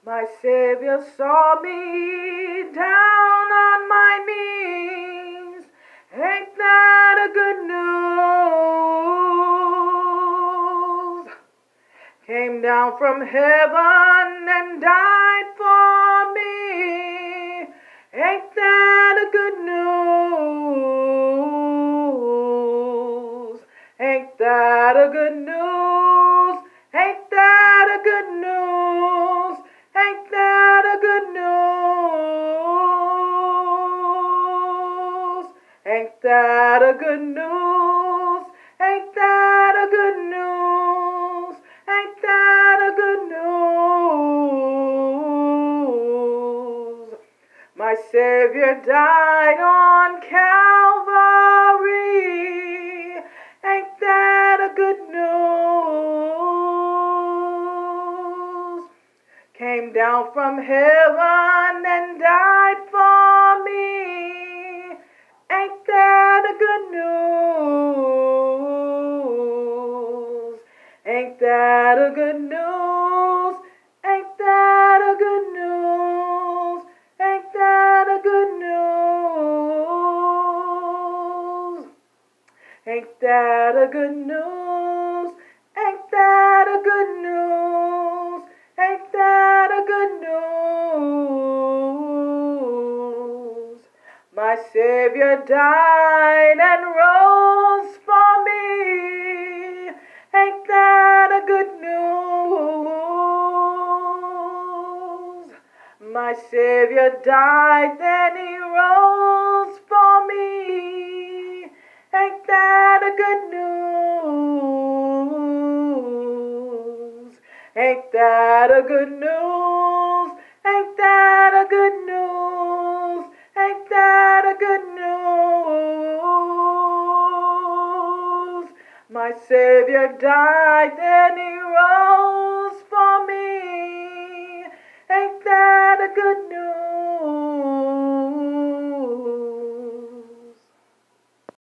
My Savior saw me down on my knees. Ain't that a good news? Came down from heaven and died for me. Ain't that a good news? Ain't that a good news? Ain't that a good news? Ain't that a good news? Ain't that a good news? Ain't that a good news? Ain't that a good news? My Savior died on Calvary. Ain't that a good news? Came down from heaven and died for me. Ain't that a good news? Ain't that a good news? Ain't that a good news? Ain't that a good news? Ain't that a good news? Ain't that a good news? Ain't that a good news? My Savior died and rose for me. Ain't that a good news? My Savior died, then He rose for me. Ain't that a good news? Ain't that a good news? Ain't that a good news? Ain't that a good news? My Savior died, then He rose for me. Ain't that a good news?